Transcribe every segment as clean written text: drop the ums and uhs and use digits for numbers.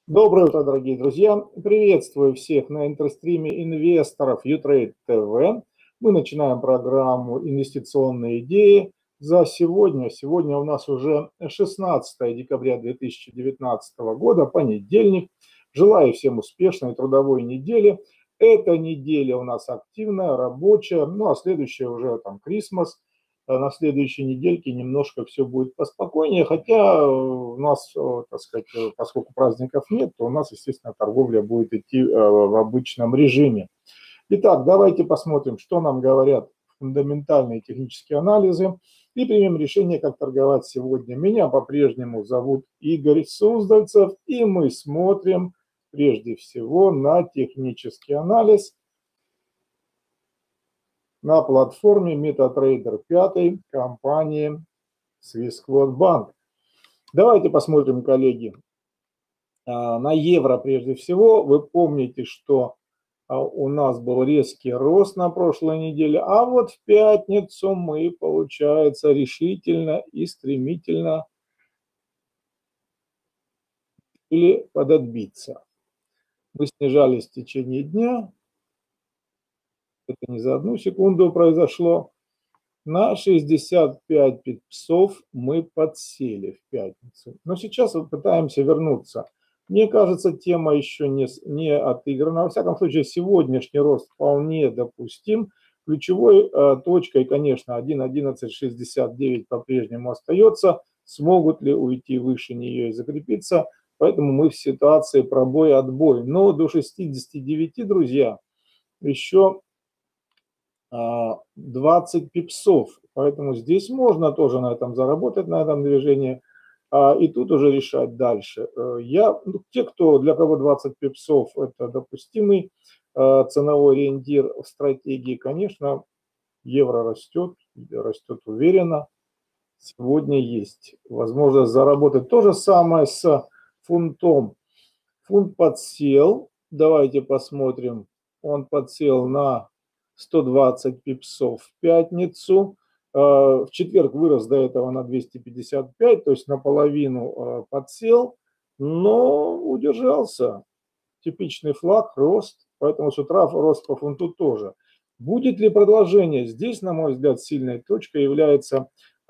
Доброе утро, дорогие друзья! Приветствую всех на интерстриме инвесторов Utrade TV. Мы начинаем программу «Инвестиционные идеи» за сегодня. Сегодня у нас уже 16 декабря 2019 года, понедельник. Желаю всем успешной трудовой недели. Эта неделя у нас активная, рабочая, ну а следующая уже там Крисмас. На следующей недельке немножко все будет поспокойнее, хотя у нас, так сказать, поскольку праздников нет, то у нас, естественно, торговля будет идти в обычном режиме. Итак, давайте посмотрим, что нам говорят фундаментальные технические анализы и примем решение, как торговать сегодня. Меня по-прежнему зовут Игорь Суздальцев, и мы смотрим прежде всего на технический анализ на платформе MetaTrader 5 компании Swissquote Bank. Давайте посмотрим, коллеги, на евро прежде всего. Вы помните, что у нас был резкий рост на прошлой неделе, а вот в пятницу мы, получается, решительно и стремительно или подотбиться. Мы снижались в течение дня, это не за одну секунду произошло. На 65 пипсов мы подсели в пятницу. Но сейчас вот пытаемся вернуться. Мне кажется, тема еще не отыграна. Во всяком случае, сегодняшний рост вполне допустим. Ключевой точкой, конечно, 1.1169 по-прежнему остается. Смогут ли уйти выше нее и закрепиться? Поэтому мы в ситуации пробой-отбой. Но до 69, друзья, еще 20 пипсов. Поэтому здесь можно тоже на этом заработать, на этом движении. И тут уже решать дальше. Для кого 20 пипсов это допустимый ценовой ориентир в стратегии, конечно, евро растет уверенно. Сегодня есть возможность заработать. То же самое с фунтом. Фунт подсел. Давайте посмотрим. Он подсел на 120 пипсов в пятницу. В четверг вырос до этого на 255, то есть наполовину подсел, но удержался. Типичный флаг, рост, поэтому с утра рост по фунту тоже. Будет ли продолжение? Здесь, на мой взгляд, сильной точкой является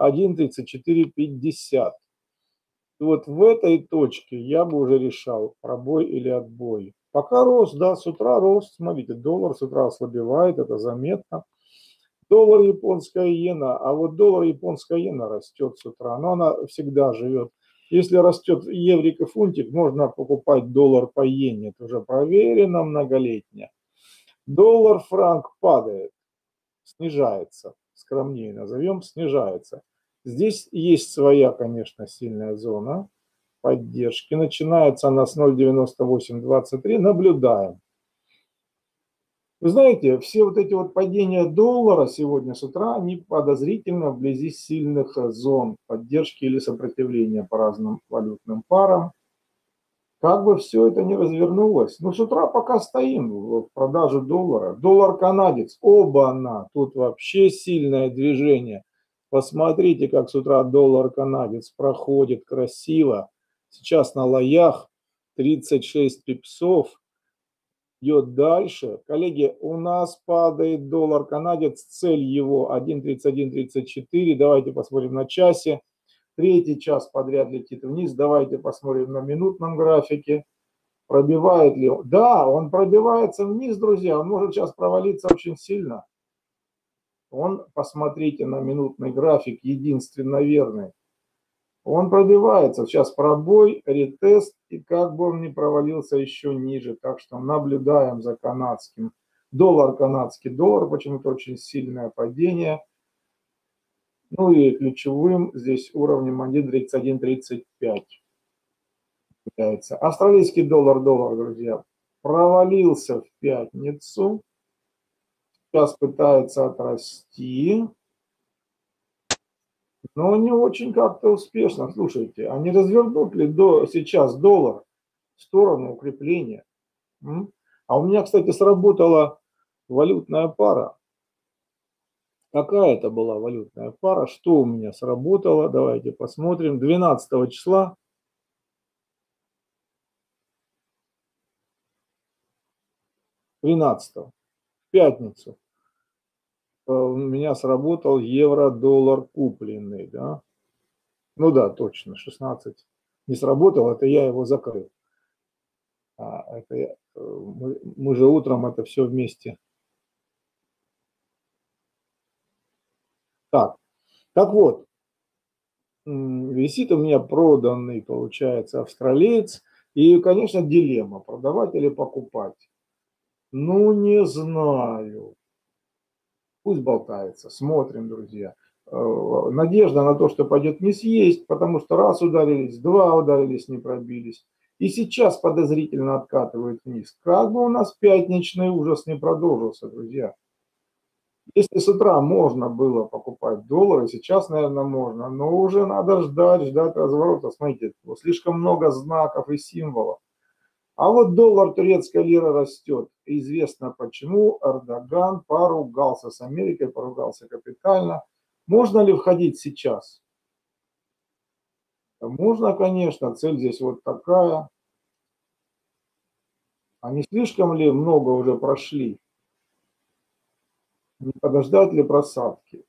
1.3450. Вот в этой точке я бы уже решал, пробой или отбой. Пока рост, да, с утра рост, смотрите, доллар с утра ослабевает, это заметно. Доллар японская иена, а вот доллар японская иена растет с утра, но она всегда живет. Если растет еврик и фунтик, можно покупать доллар по иене, это уже проверено многолетне. Доллар франк падает, снижается, скромнее назовем, снижается. Здесь есть своя, конечно, сильная зона поддержки. Начинается она с 0.9823. Наблюдаем. Вы знаете, все вот эти вот падения доллара сегодня с утра, они подозрительно вблизи сильных зон поддержки или сопротивления по разным валютным парам. Как бы все это ни развернулось, но с утра пока стоим в продаже доллара. Доллар-канадец, оба-на, тут вообще сильное движение. Посмотрите, как с утра доллар-канадец проходит красиво. Сейчас на лоях 36 пипсов. Идет дальше. Коллеги, у нас падает доллар-канадец, цель его 1.3134. Давайте посмотрим на часе. Третий час подряд летит вниз. Давайте посмотрим на минутном графике. Пробивает ли он? Да, он пробивается вниз, друзья. Он может сейчас провалиться очень сильно. Он, посмотрите на минутный график, единственно верный. Он пробивается. Сейчас пробой, ретест, и как бы он ни провалился еще ниже. Так что наблюдаем за канадским. Доллар, канадский доллар, почему-то очень сильное падение. Ну и ключевым здесь уровнем 1.3135 является. Австралийский доллар, друзья, провалился в пятницу. Сейчас пытается отрасти. Но не очень как-то успешно. Слушайте, а не развернут ли сейчас доллар в сторону укрепления? А у меня, кстати, сработала валютная пара. Какая это была валютная пара? Что у меня сработало? Давайте посмотрим. 12 числа 13 в пятницу у меня сработал евро-доллар купленный, да. Ну да, точно, 16 не сработал, это я его закрыл. Мы же утром это все вместе. Так вот, висит у меня проданный, получается, австралиец. И, конечно, дилемма, продавать или покупать. Ну, не знаю. Пусть болтается. Смотрим, друзья. Надежда на то, что пойдет вниз, есть, потому что раз ударились, два ударились, не пробились. И сейчас подозрительно откатывают вниз. Как бы у нас пятничный ужас не продолжился, друзья. Если с утра можно было покупать доллары, сейчас, наверное, можно, но уже надо ждать разворота. Смотрите, слишком много знаков и символов. А вот доллар, турецкая лира растет. Известно почему. Эрдоган поругался с Америкой, поругался капитально. Можно ли входить сейчас? Можно, конечно. Цель здесь вот такая. А не слишком ли много уже прошли? Не подождать ли просадки?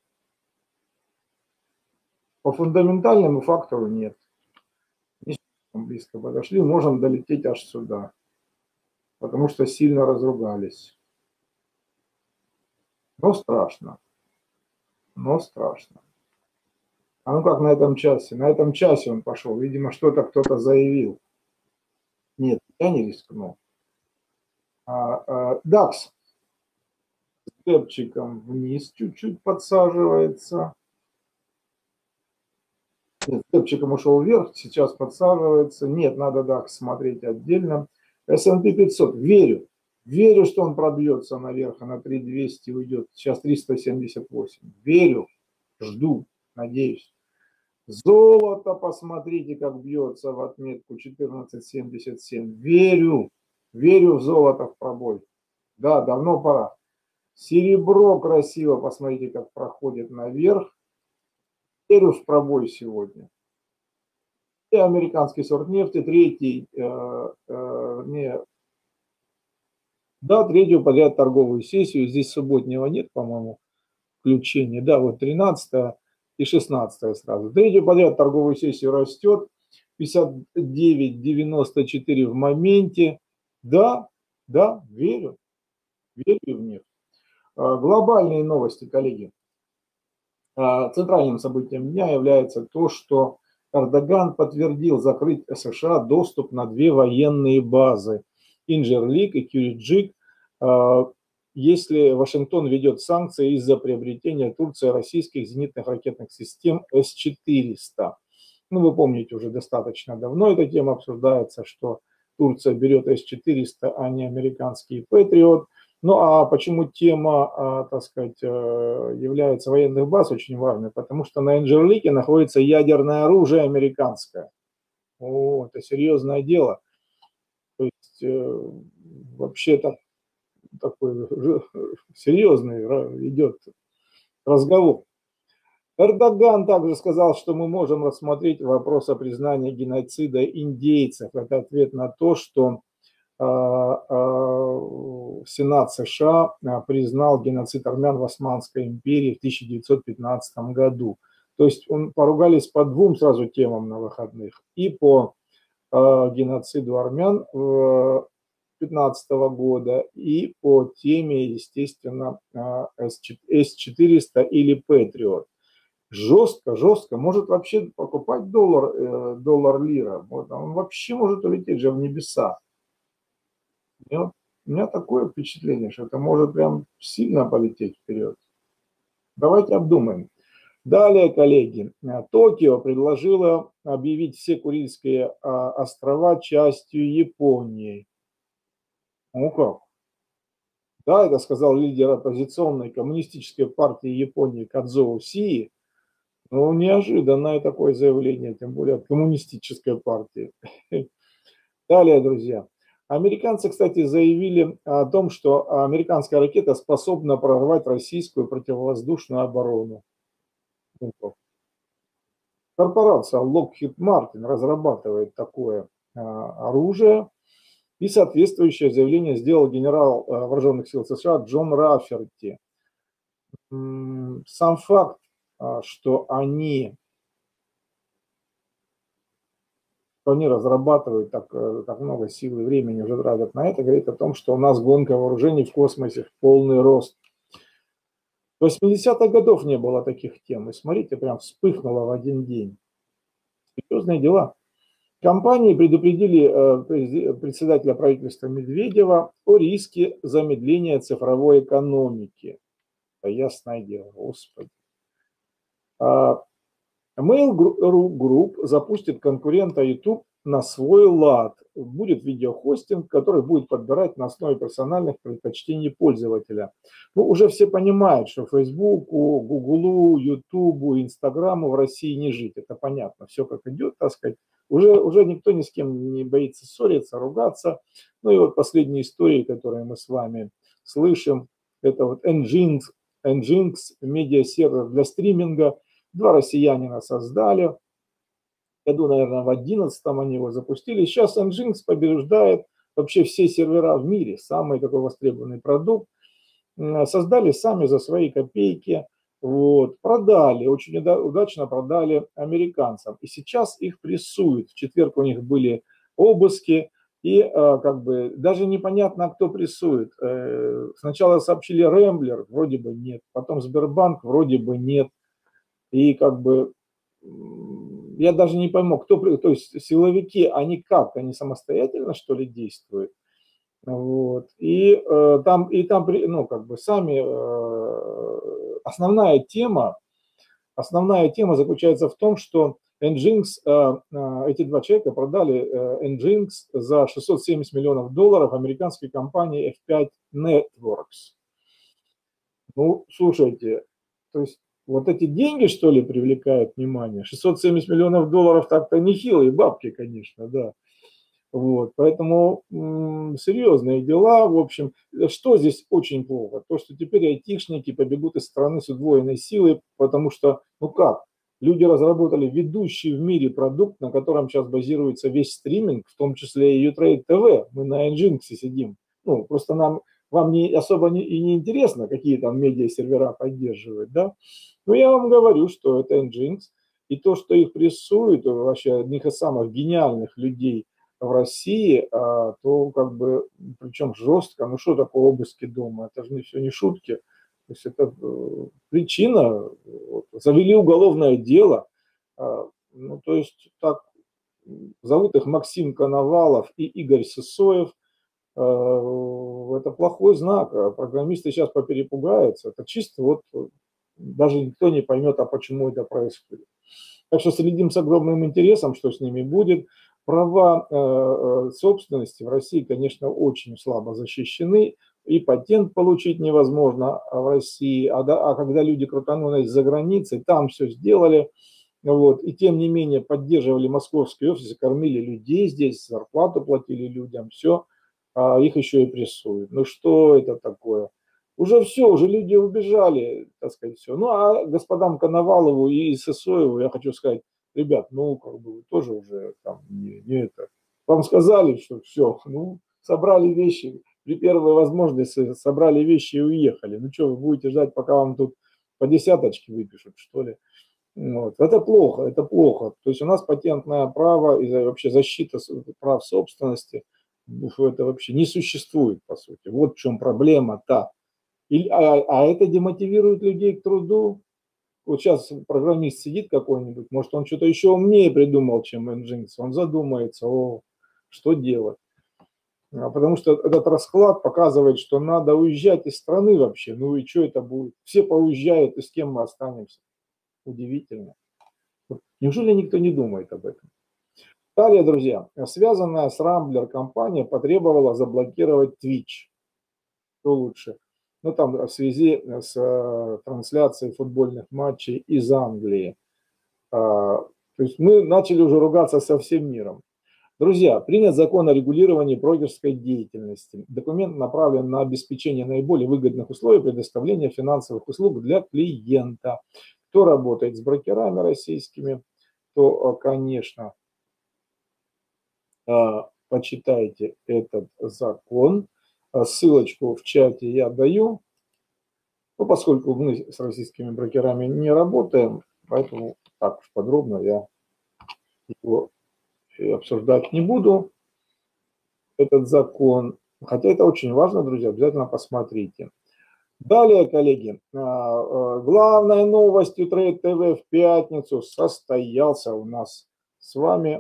По фундаментальному фактору нет. Не слишком близко подошли, можем долететь аж сюда. Потому что сильно разругались. Но страшно. Но страшно. А ну как на этом часе? На этом часе он пошел. Видимо, что-то кто-то заявил. Нет, я не рискну. DAX с гэпчиком вниз чуть-чуть подсаживается. Нет, с гэпчиком ушел вверх, сейчас подсаживается. Нет, надо DAX смотреть отдельно. S&P 500. Верю. Верю, что он пробьется наверх, а на 3200 уйдет. Сейчас 378. Верю. Жду. Надеюсь. Золото, посмотрите, как бьется в отметку 14.77. Верю. Верю в золото, в пробой. Да, давно пора. Серебро красиво, посмотрите, как проходит наверх. Верю в пробой сегодня. И американский сорт нефти, третий, третью подряд торговую сессию. Здесь субботнего нет, по-моему, включения. Да, вот 13 и 16 сразу. Третью подряд торговую сессию растет. 59,94 в моменте. Да, верю. Верю в них. Глобальные новости, коллеги. Центральным событием дня является то, что Эрдоган подтвердил закрыть США доступ на две военные базы – Инжерлик и Кюриджик, если Вашингтон ведет санкции из-за приобретения Турции российских зенитных ракетных систем С-400. Ну, вы помните, уже достаточно давно эта тема обсуждается, что Турция берет С-400, а не американский Патриот. Ну, а почему тема, так сказать, является военных баз очень важной? Потому что на Инжерлике находится ядерное оружие американское. О, это серьезное дело. То есть вообще такой серьезный идет разговор. Эрдоган также сказал, что мы можем рассмотреть вопрос о признании геноцида индейцев. Это ответ на то, что Сенат США признал геноцид армян в Османской империи в 1915 году. То есть поругались по двум сразу темам на выходных. И по геноциду армян 2015 года, и по теме, естественно, С-400 или Патриот. Жестко. Может вообще покупать доллар-лира. Он вообще может улететь же в небеса. У меня такое впечатление, что это может прям сильно полететь вперед. Давайте обдумаем. Далее, коллеги, Токио предложила объявить все Курильские острова частью Японии. Ну как? Да, это сказал лидер оппозиционной коммунистической партии Японии Кадзоу Сии. Ну, неожиданное такое заявление, тем более от коммунистической партии. Далее, друзья. Американцы, кстати, заявили о том, что американская ракета способна прорвать российскую противовоздушную оборону. Корпорация Lockheed Martin разрабатывает такое оружие. И соответствующее заявление сделал генерал вооруженных сил США Джон Рафферти. Сам факт, что они разрабатывают так много сил и времени уже тратят на это, говорит о том, что у нас гонка вооружений в космосе в полный рост. В 80-х годов не было таких тем. И смотрите, прям вспыхнуло в один день. Серьезные дела. Компании предупредили председателя правительства Медведева о риске замедления цифровой экономики. Это ясное дело, господи. Mail.ru Group запустит конкурента YouTube на свой лад. Будет видеохостинг, который будет подбирать на основе персональных предпочтений пользователя. Ну, уже все понимают, что Фейсбуку, Гуглу, Ютубу, Инстаграму в России не жить. Это понятно. Все как идет, так сказать. Уже никто ни с кем не боится ссориться, ругаться. Ну и вот последние истории, которые мы с вами слышим, это вот Nginx, медиасервер для стриминга. 2 россиянина создали. Году, наверное, в 2011 они его запустили. Сейчас Nginx побеждает вообще все сервера в мире. Самый такой востребованный продукт. Создали сами за свои копейки. Вот. Продали, очень удачно продали американцам. И сейчас их прессуют. В четверг у них были обыски. И как бы даже непонятно, кто прессует. Сначала сообщили Rambler, вроде бы нет. Потом Сбербанк, вроде бы нет. И как бы я даже не пойму, кто, то есть силовики, они как, они самостоятельно что ли действуют? Вот. И там, ну как бы сами, основная тема заключается в том, что Nginx, эти 2 человека продали Nginx за $670 миллионов американской компании F5 Networks. Ну, слушайте, то есть вот эти деньги, что ли, привлекают внимание? $670 миллионов так-то нехилые бабки, конечно, да. Вот, поэтому серьезные дела. В общем, что здесь очень плохо? То, что теперь айтишники побегут из страны с удвоенной силой, потому что, ну как, люди разработали ведущий в мире продукт, на котором сейчас базируется весь стриминг, в том числе и Utrade TV. Мы на Nginx сидим. Ну, просто вам не особо и не интересно, какие там медиа-сервера поддерживают, да? Но я вам говорю, что это Nginx, и то, что их прессуют, вообще одних из самых гениальных людей в России, то как бы, причем жестко, ну что такое обыски дома, это же все не шутки, то есть это причина, вот, завели уголовное дело, ну то есть так, зовут их Максим Коновалов и Игорь Сысоев. Это плохой знак, программисты сейчас поперепугаются, это чисто вот даже никто не поймет, а почему это происходит. Так что следим с огромным интересом, что с ними будет. Права собственности в России, конечно, очень слабо защищены, и патент получить невозможно в России, а когда люди крутанулись за границей, там все сделали, вот, и тем не менее поддерживали московские офисы, кормили людей здесь, зарплату платили людям, все, а их еще и прессуют. Ну что это такое? Уже все, уже люди убежали, так сказать, все. Ну, а господам Коновалову и Сысоеву я хочу сказать, ребят, ну, как бы вы тоже уже там не это. Вам сказали, что все, ну, собрали вещи, при первой возможности собрали вещи и уехали. Ну, что, вы будете ждать, пока вам тут по десяточке выпишут, что ли? Вот. Это плохо, это плохо. То есть у нас патентное право и вообще защита прав собственности, это вообще не существует, по сути. Вот в чем проблема-то. А это демотивирует людей к труду. Вот сейчас программист сидит какой-нибудь, может, он что-то еще умнее придумал, чем Nginx. Он задумается, что делать. Потому что этот расклад показывает, что надо уезжать из страны вообще. Ну и что это будет? Все поуезжают, и с кем мы останемся? Удивительно. Неужели никто не думает об этом? Далее, друзья, связанная с Rambler компания потребовала заблокировать Twitch. Что лучше? Ну, там в связи с трансляцией футбольных матчей из Англии. То есть мы начали уже ругаться со всем миром. Друзья, принят закон о регулировании брокерской деятельности. Документ направлен на обеспечение наиболее выгодных условий предоставления финансовых услуг для клиента. Кто работает с брокерами российскими, то, конечно, почитайте этот закон. Ссылочку в чате я даю. Ну, поскольку мы с российскими брокерами не работаем, поэтому так уж подробно я его обсуждать не буду, этот закон. Хотя это очень важно, друзья, обязательно посмотрите. Далее, коллеги, главной новостью Трейд ТВ в пятницу состоялся у нас с вами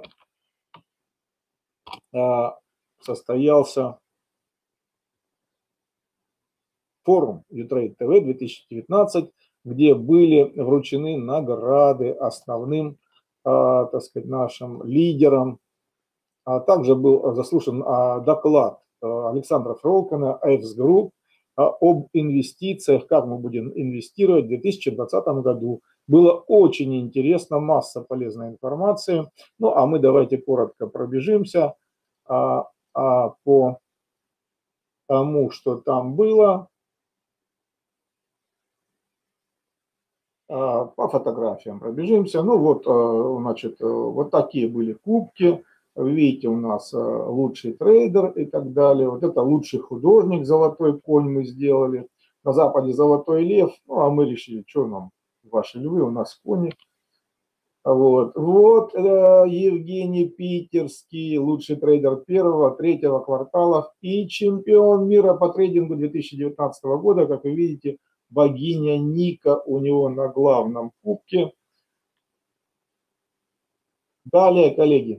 форум Utrade TV 2019, где были вручены награды основным, так сказать, нашим лидерам. Также был заслушан доклад Александра Фролкина, AFS Group, об инвестициях, как мы будем инвестировать в 2020 году. Было очень интересно, масса полезной информации. Ну, а мы давайте коротко пробежимся по тому, что там было. По фотографиям пробежимся. Ну вот, значит, вот такие были кубки. Вы видите, у нас лучший трейдер и так далее. Вот это лучший художник, золотой конь мы сделали. На Западе золотой лев. Ну, а мы решили, что нам ваши львы, у нас кони. Вот, Евгений Питерский, лучший трейдер первого, третьего кварталов и чемпион мира по трейдингу 2019 года. Как вы видите, богиня Ника у него на главном кубке. Далее, коллеги.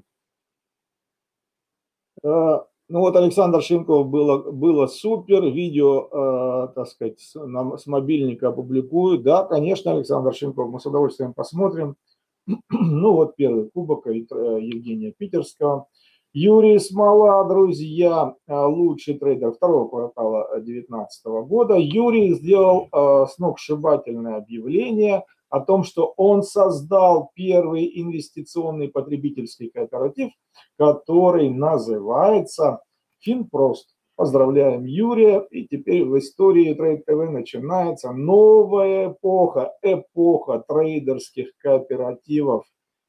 Ну вот Александр Шинков было супер, видео, так сказать, с мобильника опубликую. Да, конечно, Александр Шинков, мы с удовольствием посмотрим. Ну вот первый кубок Евгения Питерского. Юрий Смола, друзья, лучший трейдер второго квартала 2019 года. Юрий сделал сногсшибательное объявление о том, что он создал первый инвестиционный потребительский кооператив, который называется Финпрост. Поздравляем Юрия, и теперь в истории Трейд ТВ начинается новая эпоха трейдерских кооперативов.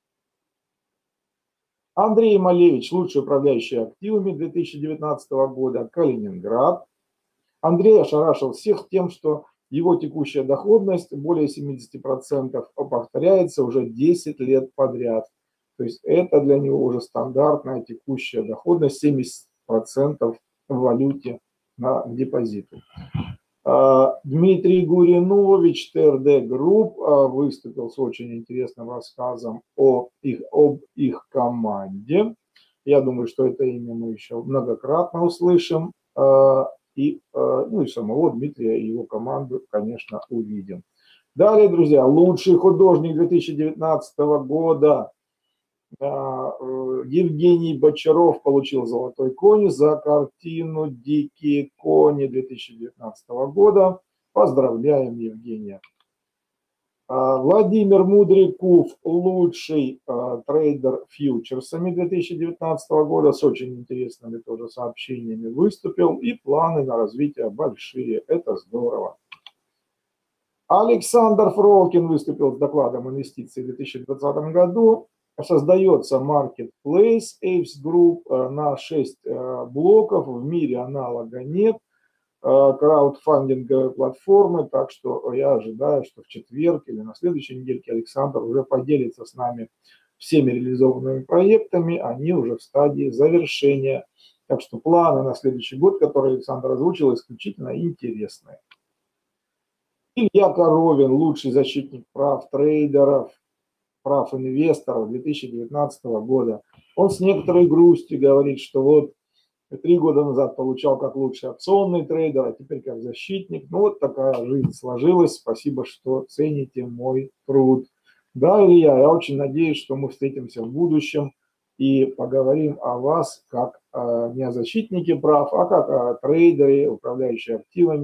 Андрей Малевич, лучший управляющий активами 2019 года, Калининград. Андрей ошарашил всех тем, что его текущая доходность более 70% повторяется уже 10 лет подряд. То есть это для него уже стандартная текущая доходность 70% в валюте на депозиты. Дмитрий Гуринович, ТРД Групп, выступил с очень интересным рассказом об их команде. Я думаю, что это имя мы еще многократно услышим. И самого Дмитрия и его команду, конечно, увидим. Далее, друзья, лучший художник 2019 года Евгений Бочаров получил золотой конь за картину «Дикие кони» 2019 года. Поздравляем Евгения. Владимир Мудряков, лучший трейдер фьючерсами 2019 года, с очень интересными тоже сообщениями выступил, и планы на развитие большие, это здорово. Александр Фролкин выступил с докладом инвестиций в 2020 году. Создается Marketplace AFS Group на 6 блоков, в мире аналога нет. Краудфандинговой платформы, так что я ожидаю, что в четверг или на следующей недельке Александр уже поделится с нами всеми реализованными проектами, они уже в стадии завершения. Так что планы на следующий год, которые Александр озвучил, исключительно интересные. Илья Коровин, лучший защитник прав трейдеров, прав инвесторов 2019 года. Он с некоторой грустью говорит, что вот 3 года назад получал как лучший опционный трейдер, а теперь как защитник. Ну вот такая жизнь сложилась. Спасибо, что цените мой труд. Да, Илья, я очень надеюсь, что мы встретимся в будущем и поговорим о вас как не о защитнике прав, а как о трейдере, управляющем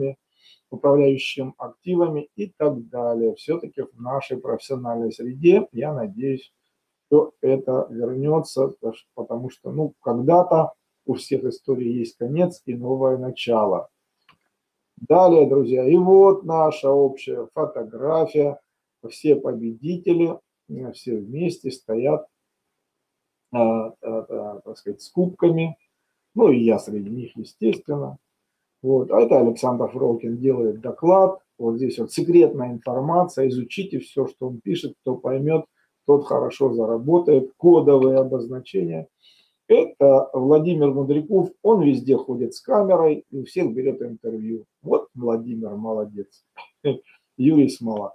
активами и так далее. Все-таки в нашей профессиональной среде, я надеюсь, что это вернется, потому что когда-то у всех историй есть конец и новое начало. Далее, друзья, и вот наша общая фотография. Все победители, все вместе стоят, так сказать, с кубками. Ну и я среди них, естественно. Вот. А это Александр Фролкин делает доклад. Вот здесь вот секретная информация. Изучите все, что он пишет. Кто поймет, тот хорошо заработает. Кодовые обозначения. Это Владимир Мудряков. Он везде ходит с камерой и у всех берет интервью. Вот Владимир молодец. Юрий Смола.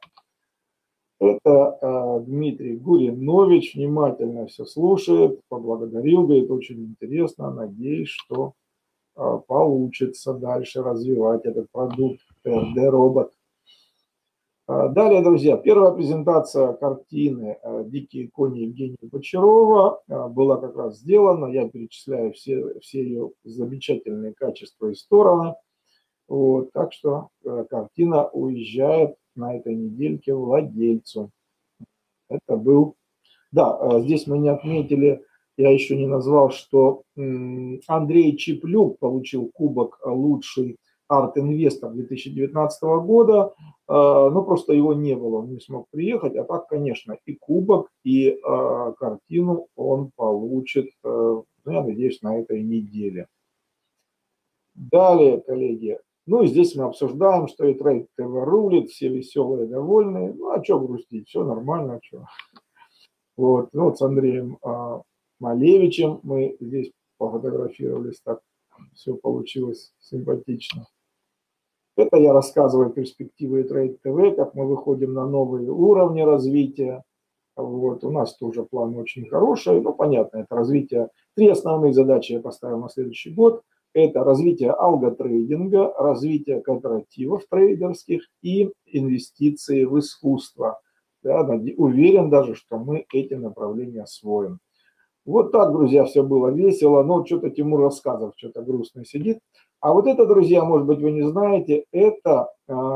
Это Дмитрий Гуринович. Внимательно все слушает. Поблагодарил. Говорит, очень интересно. Надеюсь, что получится дальше развивать этот продукт ТРД-робот. Далее, друзья, первая презентация картины «Дикие кони» Евгения Бочарова была как раз сделана. Я перечисляю все ее замечательные качества и стороны. Вот, так что картина уезжает на этой недельке владельцу. Это был... Да, здесь мы не отметили, я еще не назвал, что Андрей Чиплюк получил кубок «Лучший арт-инвестор» 2019 года, но просто его не было, он не смог приехать, а так, конечно, и кубок, и картину он получит, ну, я надеюсь, на этой неделе. Далее, коллеги, ну и здесь мы обсуждаем, что и Трейд ТВ рулит, все веселые, довольные, ну а что грустить, все нормально, что. Вот, ну, вот с Андреем Малевичем мы здесь пофотографировались, так все получилось симпатично. Это я рассказываю перспективы Трейд ТВ, как мы выходим на новые уровни развития. Вот, у нас тоже план очень хороший, ну, понятно, это развитие. 3 основные задачи я поставил на следующий год. Это развитие алготрейдинга, развитие кооперативов трейдерских и инвестиции в искусство. Да, уверен даже, что мы эти направления освоим. Вот так, друзья, все было весело. Но что-то Тимур рассказов, что-то грустно сидит. А вот это, друзья, может быть, вы не знаете, это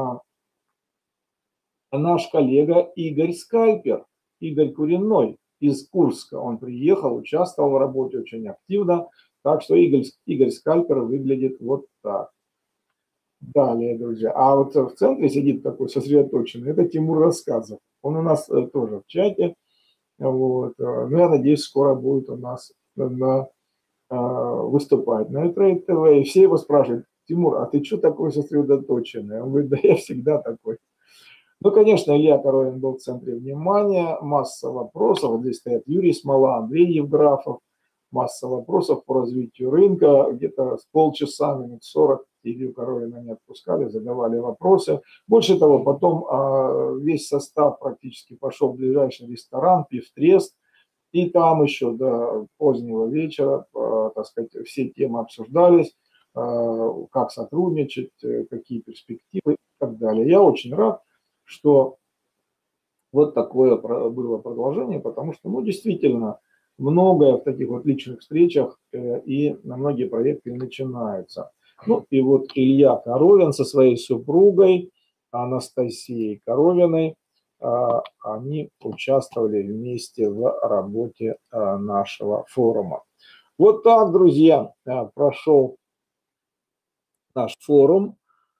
наш коллега Игорь Скальпер, Игорь Куриной из Курска. Он приехал, участвовал в работе очень активно. Так что Игорь Скальпер выглядит вот так. Далее, друзья. А вот в центре сидит такой сосредоточенный. Это Тимур Рассказов. Он у нас тоже в чате. Вот. Ну, я надеюсь, скоро будет у нас выступать на Трейд ТВ. И все его спрашивают: Тимур, а ты что такой сосредоточенный? Он говорит: да я всегда такой. Ну, конечно, Илья Коровин был в центре внимания. Масса вопросов. Вот здесь стоят Юрий Смола, Андрей Евграфов. Масса вопросов по развитию рынка. Где-то с полчаса, минут 40 Илью Коровина не отпускали, задавали вопросы. Больше того, потом весь состав практически пошел в ближайший ресторан «Пивтрест». И там еще до позднего вечера, так сказать, все темы обсуждались, как сотрудничать, какие перспективы и так далее. Я очень рад, что вот такое было продолжение, потому что, ну, действительно, многое в таких вот личных встречах и на многие проекты начинаются. Ну, и вот Илья Коровин со своей супругой Анастасией Коровиной, они участвовали вместе в работе нашего форума. Вот так, друзья, прошел наш форум.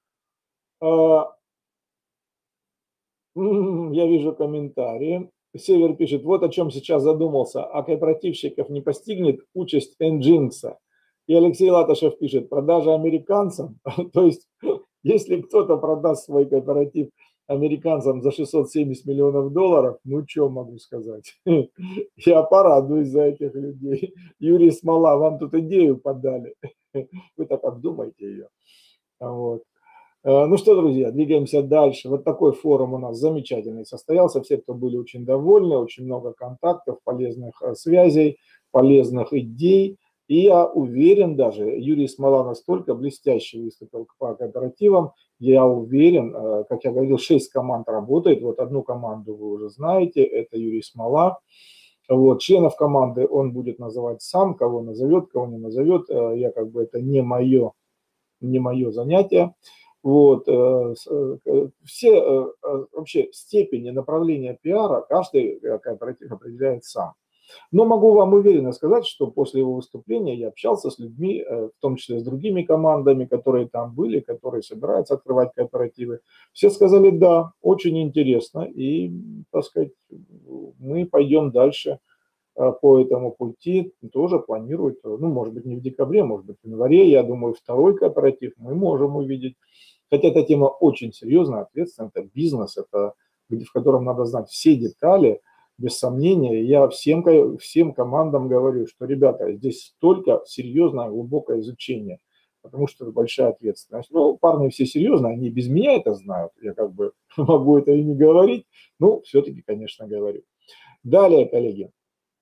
Я вижу комментарии. Север пишет: вот о чем сейчас задумался, а кооперативщиков не постигнет участь Nginx. И Алексей Латышев пишет: продажа американцам. То есть, если кто-то продаст свой кооператив американцам за 670 миллионов долларов, ну что могу сказать? Я порадуюсь за этих людей. Юрий Смола, вам тут идею подали. Вы так обдумайте ее. Вот. Ну что, друзья, двигаемся дальше. Вот такой форум у нас замечательный состоялся. Все, кто были очень довольны, очень много контактов, полезных связей, полезных идей. И я уверен даже, Юрий Смола настолько блестяще выступил по кооперативам. Я уверен, как я говорил, 6 команд работает. Вот одну команду вы уже знаете, это Юрий Смола. Вот, членов команды он будет называть сам, кого назовет, кого не назовет. Я как бы это не мое занятие. Вот, все вообще степени направления пиара каждый кооператив определяет сам. Но могу вам уверенно сказать, что после его выступления я общался с людьми, в том числе с другими командами, которые там были, которые собираются открывать кооперативы. Все сказали: да, очень интересно, и, так сказать, мы пойдем дальше по этому пути тоже планируют, ну, может быть, не в декабре, может быть, в январе, я думаю, второй кооператив мы можем увидеть. Хотя эта тема очень серьезная, ответственная, это бизнес, это в котором надо знать все детали, без сомнения. Я всем командам говорю, что, ребята, здесь столько серьезное, глубокое изучение, потому что это большая ответственность. Ну, парни все серьезно, они без меня это знают, я как бы могу это и не говорить, но все-таки, конечно, говорю. Далее, коллеги,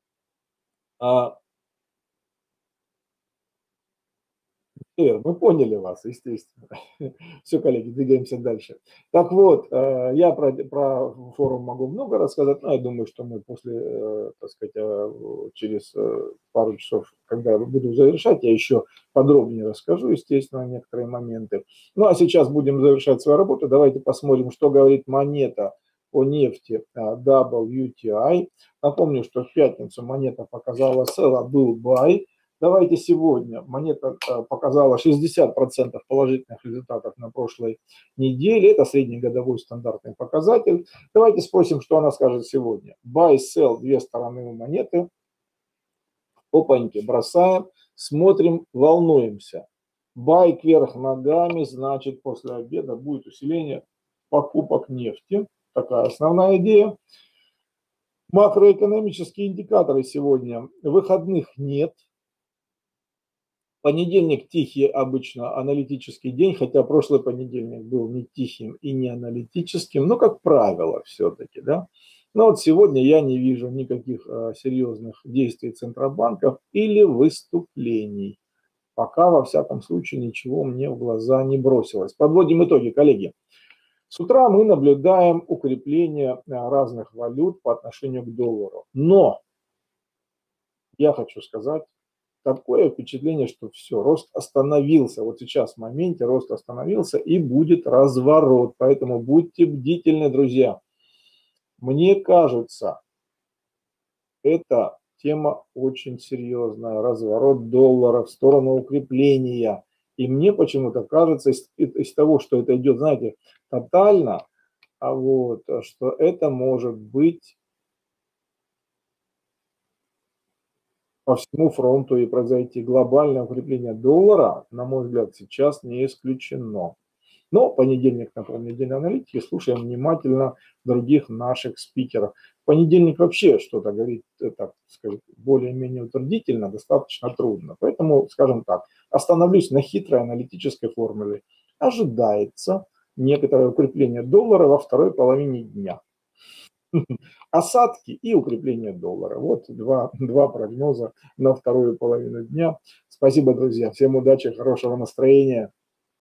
мы поняли вас, естественно. Все, коллеги, двигаемся дальше. Так вот, я про форум могу много рассказать, но я думаю, что мы после, так сказать, через пару часов, когда буду завершать, я еще подробнее расскажу, естественно, некоторые моменты. Ну, а сейчас будем завершать свою работу. Давайте посмотрим, что говорит монета по нефти WTI. Напомню, что в пятницу монета показала sell, был buy. Давайте сегодня. Монета показала 60% положительных результатов на прошлой неделе. Это среднегодовой стандартный показатель. Давайте спросим, что она скажет сегодня. Buy, sell, две стороны у монеты. Опаньки, бросаем, смотрим, волнуемся. Buy кверх ногами, значит, после обеда будет усиление покупок нефти. Такая основная идея. Макроэкономические индикаторы сегодня. Выходных нет. Понедельник тихий обычно аналитический день, хотя прошлый понедельник был не тихим и не аналитическим, но как правило все-таки, да. Но вот сегодня я не вижу никаких серьезных действий центробанков или выступлений. Пока, во всяком случае, ничего мне в глаза не бросилось. Подводим итоги, коллеги. С утра мы наблюдаем укрепление разных валют по отношению к доллару. Но я хочу сказать, такое впечатление, что все, рост остановился. Вот сейчас в моменте рост остановился и будет разворот. Поэтому будьте бдительны, друзья. Мне кажется, эта тема очень серьезная. Разворот доллара в сторону укрепления. И мне почему-то кажется, из того, что это идет, знаете, тотально, что это может быть по всему фронту и произойти глобальное укрепление доллара, на мой взгляд, сейчас не исключено. Но понедельник, напомню, день аналитики, слушаем внимательно других наших спикеров. Понедельник вообще что-то говорит, так сказать, более-менее утвердительно, достаточно трудно. Поэтому, скажем так, остановлюсь на хитрой аналитической формуле. Ожидается некоторое укрепление доллара во второй половине дня. Осадки и укрепление доллара. Вот два прогноза на вторую половину дня. Спасибо, друзья. Всем удачи, хорошего настроения.